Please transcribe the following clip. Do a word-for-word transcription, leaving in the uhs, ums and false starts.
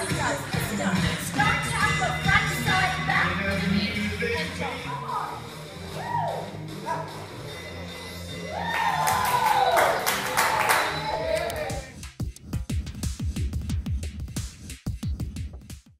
does. Listen up. Start tap the front side back with the knee and jump.